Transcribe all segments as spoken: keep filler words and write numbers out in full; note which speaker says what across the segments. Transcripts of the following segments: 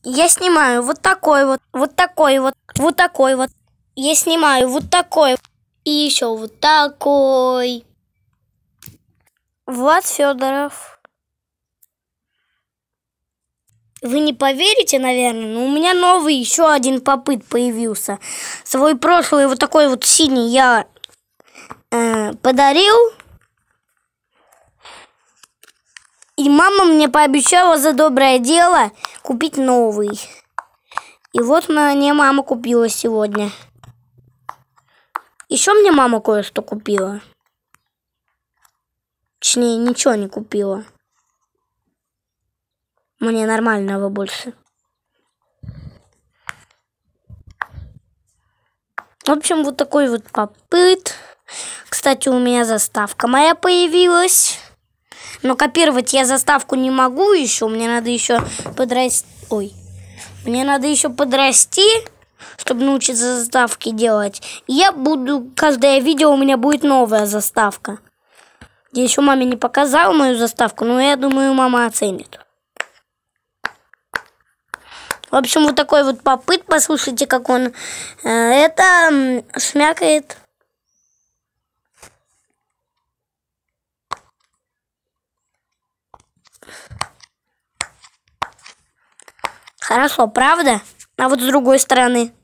Speaker 1: Я снимаю вот такой вот, вот такой вот, вот такой вот. Я снимаю вот такой и еще вот такой. Влад Федоров. Вы не поверите, наверное, но у меня новый еще один попыт появился. Свой прошлый вот такой вот синий я э, подарил. И мама мне пообещала за доброе дело купить новый. И вот мне мама купила сегодня. Еще мне мама кое-что купила. Точнее, ничего не купила. Мне нормального больше. В общем, вот такой вот попыт. Кстати, у меня заставка моя появилась. Но копировать я заставку не могу еще. Мне надо еще подрасти. Ой. Мне надо еще подрасти, чтобы научиться заставки делать. И я буду... Каждое видео у меня будет новая заставка. Я еще маме не показала мою заставку, но я думаю, мама оценит. В общем, вот такой вот попыт. Послушайте, как он э, это шмякает. Хорошо, правда? А вот с другой стороны.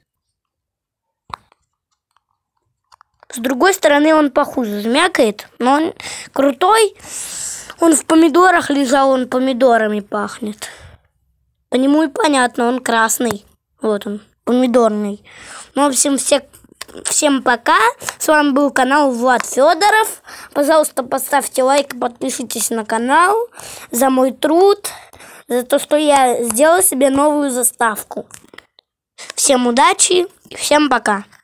Speaker 1: С другой стороны он похуже жмякает, но он крутой. Он в помидорах лежал, он помидорами пахнет. По нему и понятно, он красный. Вот он, помидорный. Ну, в общем, все, всем пока. С вами был канал Влад Федоров. Пожалуйста, поставьте лайк и подпишитесь на канал за мой труд. За то, что я сделал себе новую заставку. Всем удачи и всем пока.